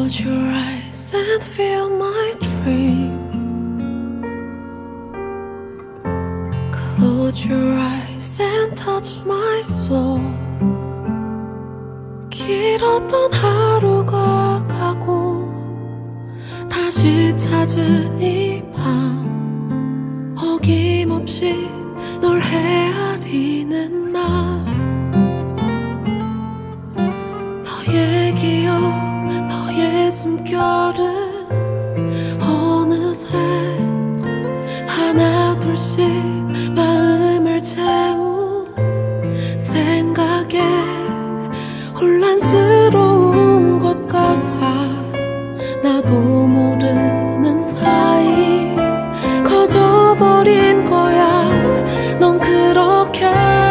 Close your eyes and feel my dream. Close your eyes and touch my soul. 길었던 하루가 가고 다시 찾은 이 밤, 어김없이 널 헤아리는 나. 너의 기억, 너의 숨결은 어느새 하나 둘씩 마음을 채운 생각에 혼란스러운 것 같아. 나도 모르는 사이 커져버린 거야. 넌 그렇게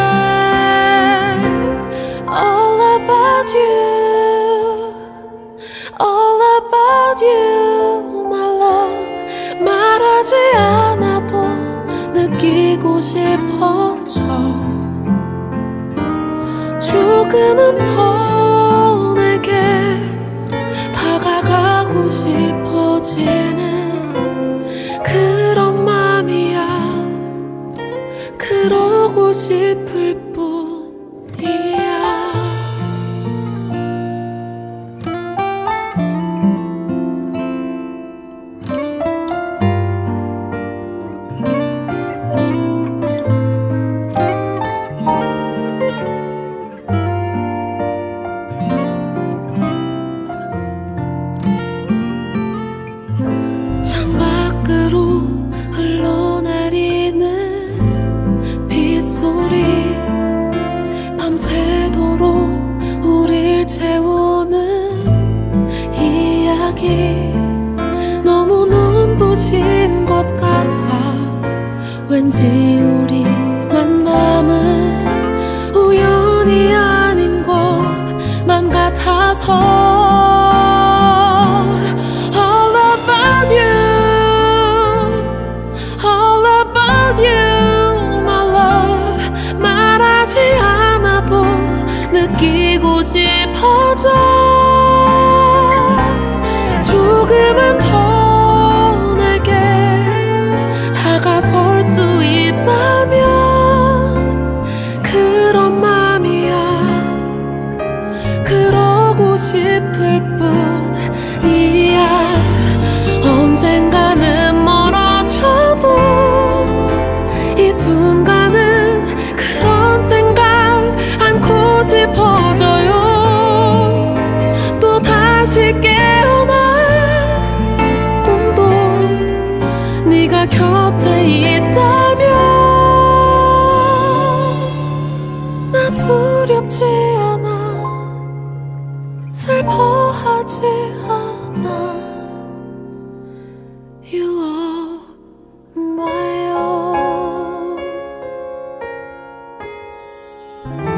All about you, all about you, my love. 말하지 않아도 느끼고 싶어져. 조금은 더 내게 다가가고 싶어지는 그런 맘이야. 그러고 싶을 뿐이야. 창밖으로 흘러내리는 빗소리, 밤새도록 우릴 채우는 이야기. 너무 눈부신 것 같아. 왠지 우리 만남은 우연이 아닌 것만 같아서. 말하지 않아도 느끼고 싶어져. 조금은 더 내게 다가설 수 있다면 그런 맘이야. 그러고 싶을 뿐이야. 언젠가는 멀어져도 이 순간은 그런 생각 안고 싶어져요. 또 다시 깨어나 꿈도 네가 곁에 있다면 나 두렵지 않아. 슬퍼하지 않아. You are my own.